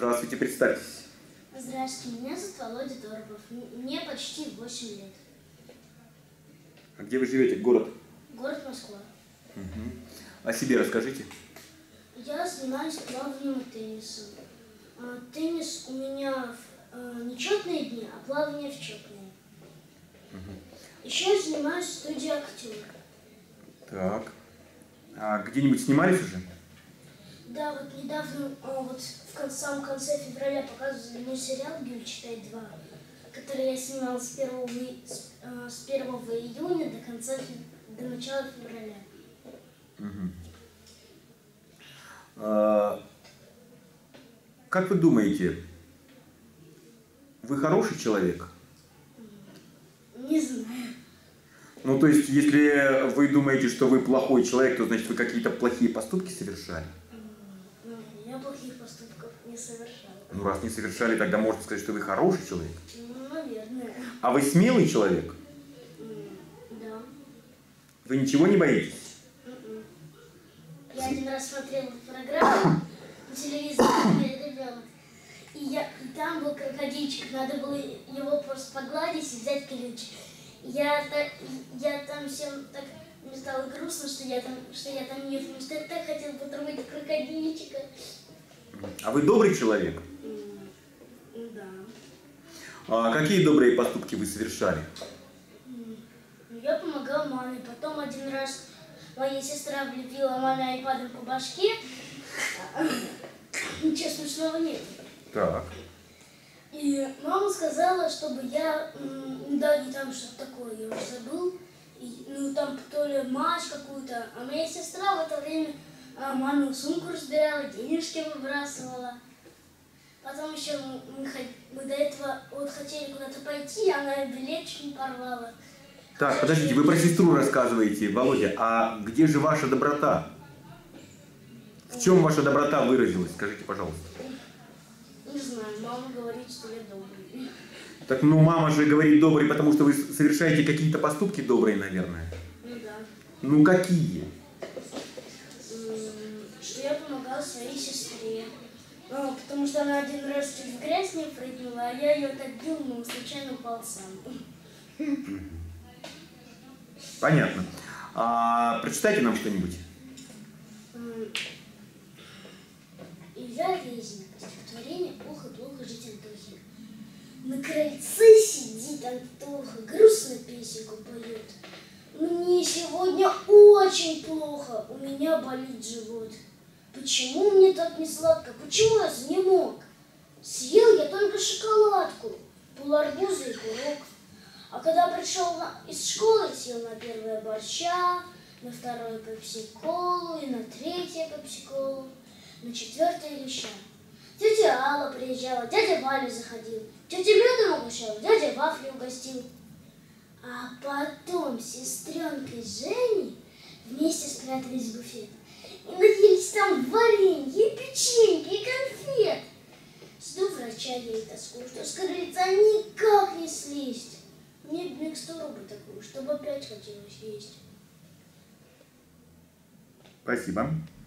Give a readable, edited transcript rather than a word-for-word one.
Здравствуйте, представьтесь. Здравствуйте, меня зовут Володя Торопов. Мне почти 8 лет. А где вы живете? Город? Город Москва. О себе расскажите. Я занимаюсь плаванием и теннисом. Теннис у меня в нечетные дни, а плавание в четные. Еще я занимаюсь в студии «Актер». Так. А где-нибудь снимались уже? Да, вот недавно, в самом конце февраля показывали мой сериал «Гюль читает 2», который я снимал с 1 июня до начала февраля. Как вы думаете, вы хороший человек? Не знаю. Ну, то есть, если вы думаете, что вы плохой человек, то значит вы какие-то плохие поступки совершали? Я плохих поступков не совершала. Ну, раз не совершали, тогда можно сказать, что вы хороший человек. Ну, наверное. А вы смелый человек? Да. Вы ничего не боитесь? Я один раз смотрела программу на телевизоре, ребенок, и там был крокодильчик, надо было его просто погладить и взять ключ. Я там всем так, мне стало грустно, что я там нет, потому что я так хотела потрогать крокодильчика. А вы добрый человек? Да. А какие добрые поступки вы совершали? Я помогала маме. Потом один раз моя сестра влепила маме айпадом по башке. Ничего смешного нет. Так. И мама сказала, чтобы я, да, не там что-то такое, я уже забыл. Там то ли мазь какую-то. А моя сестра в это время мамину сумку разбирала, денежки выбрасывала. Потом еще мы до этого хотели куда-то пойти, она билет чуть не порвала. Так, подождите, вы про сестру рассказываете, Володя, а где же ваша доброта? В чем ваша доброта выразилась? Скажите, пожалуйста. Не знаю, мама говорит, что я добрый. Так, ну, мама же говорит добрый, потому что вы совершаете какие-то поступки добрые, наверное. Ну да. Ну, какие? Что я помогала своей сестре. Потому что она один раз чуть в грязь не прыгнула, а я ее так бил, но случайно упал сам. Понятно. А прочитайте нам что-нибудь. Илья Резник. Стихотворение «Плохо-плохо жить Антохе». На крыльце сидит Антоха, грустно песенку поет. Мне сегодня очень плохо, у меня болит живот. Почему мне так не сладко, почему я занемог? Съел я только шоколадку, пол-арбуза и курок. А когда пришел из школы, сел на первое борща, на второе пепси-колу и на третье пепси-колу, на четвертое леща. Тетя Алла приезжала, дядя Валя заходил, тетя медом угощала, дядя вафли угостил. А потом с сестренкой Женей вместе спрятались в буфет и наелись там варенье, печеньки и конфет. Жду врача ей тоску, что с крыльца никак не слезть. Мне микстуру бы такую, чтобы опять хотелось есть. Спасибо.